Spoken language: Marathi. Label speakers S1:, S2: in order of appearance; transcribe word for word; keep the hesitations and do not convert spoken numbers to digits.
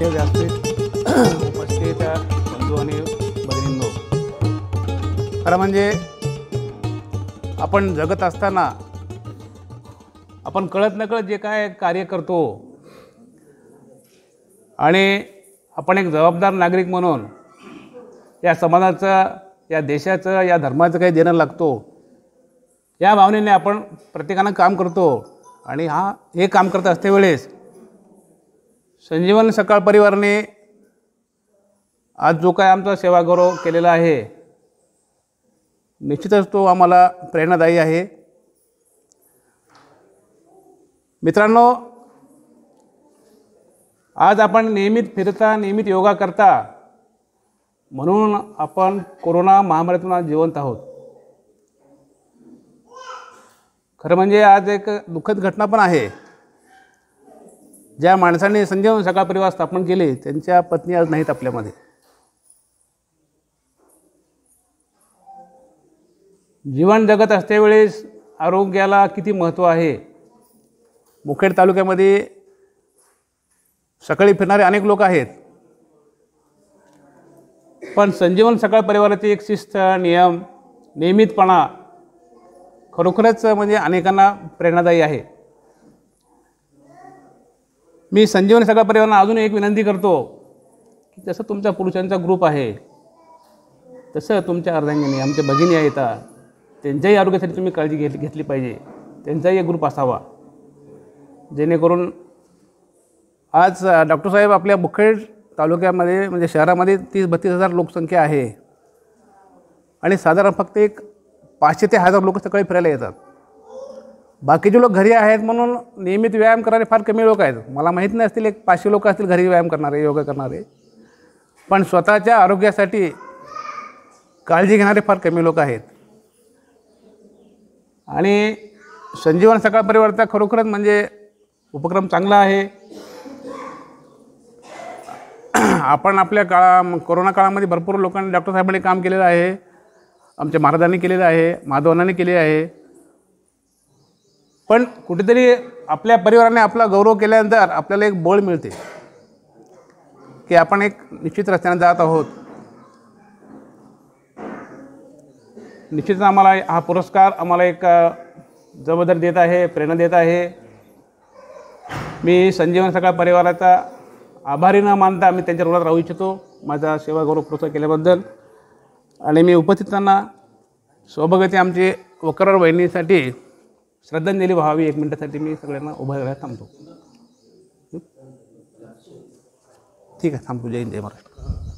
S1: मुख्य व्यासपीठ उपस्थित बंधू आणि भगिनींनो, खरं म्हणजे आपण जगत असताना आपण कळत नकळत जे काय कार्य करतो आणि आपण एक जबाबदार नागरिक म्हणून या समाजाचं, या देशाचं, या धर्माचं काही देणं लागतो, या भावनेने आपण प्रत्येकानं काम करतो. आणि हा हे काम करत असते वेळेस संजीवन सकाळ परिवाराने आज जो काय आमचा सेवागौरव केलेला आहे, निश्चितच तो आम्हाला प्रेरणादायी आहे. मित्रांनो, आज आपण नियमित फिरता, नियमित योगा करता म्हणून आपण कोरोना महामारीतून आज जिवंत आहोत. खरं म्हणजे आज एक दुःखद घटना पण आहे. ज्या माणसांनी संजीवन सकाळ परिवार स्थापन केले त्यांच्या पत्नी आज नाहीत आपल्यामध्ये. जीवन जगत असतेवेळेस आरोग्याला किती महत्त्व आहे. मुखेड तालुक्यामध्ये सकाळी फिरणारे अनेक लोक आहेत, पण संजीवन सकाळ परिवाराची एक शिस्त, नियम, नियमितपणा खरोखरच म्हणजे अनेकांना प्रेरणादायी आहे. मी संजीवन सकाळ परिवारांना अजून एक विनंती करतो की जसं तुमचा पुरुषांचा ग्रुप आहे तसं तुमच्या अर्धांगिनी आमच्या भगिनी आहेत, त्यांच्याही आरोग्यासाठी तुम्ही काळजी घेतली घेतली पाहिजे. त्यांचाही एक ग्रुप असावा जेणेकरून आज डॉक्टर साहेब आपल्या मुखेड तालुक्यामध्ये म्हणजे शहरामध्ये तीस बत्तीस हजार लोकसंख्या आहे आणि साधारण फक्त एक पाचशे ते हजार लोक सकाळी फिरायला येतात. बाकीचे लोक घरी आहेत म्हणून नियमित व्यायाम करणारे फार कमी लोक आहेत. मला माहीत नाही असतील एक पाचशे लोक असतील घरी व्यायाम करणारे, योगा करणारे, पण स्वतःच्या आरोग्यासाठी काळजी घेणारे फार कमी लोक आहेत. आणि संजीवन सकाळ परिवाराचा खरोखरच म्हणजे उपक्रम चांगला आहे. आपण आपल्या काळा कोरोना काळामध्ये भरपूर लोकांनी डॉक्टर साहेबांनी काम केलेलं आहे, आमच्या महाराजांनी केलेलं आहे, माधवांनी केले आहे. पण कुठेतरी आपल्या परिवाराने आपला गौरव केल्यानंतर आपल्याला एक बळ मिळते की आपण एक निश्चित रस्त्याने जात आहोत. निश्चित आम्हाला हा पुरस्कार आम्हाला एक जबाबदारी देत आहे, प्रेरणा देत आहे. मी संजीवन सकाळ परिवाराचा आभारी न मानता मी त्यांच्या ऋणात राहू इच्छितो माझा सेवागौरव पुरस्कार केल्याबद्दल. आणि मी उपस्थितांना सौभाग्यवती आमची वकरर वहिनीसाठी श्रद्धांजली व्हावी एक मिनिटासाठी मी सगळ्यांना उभा राहायला थांबतो. ठीक आहे, थांबतो. जय हिंद, जय महाराष्ट्र.